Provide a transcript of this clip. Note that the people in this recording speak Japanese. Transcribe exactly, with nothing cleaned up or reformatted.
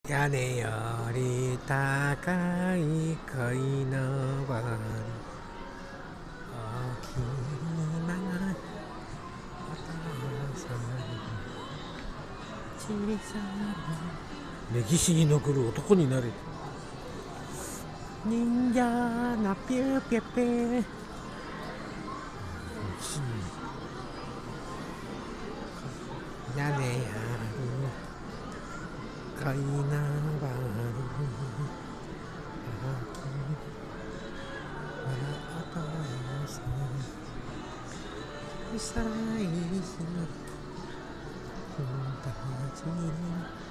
屋根より高い恋のぼり大きなお父さん小さな歴史に残る男になれ。人形のピューピュピュー屋根より恋のぼり大きなお父さん小さい日の君たち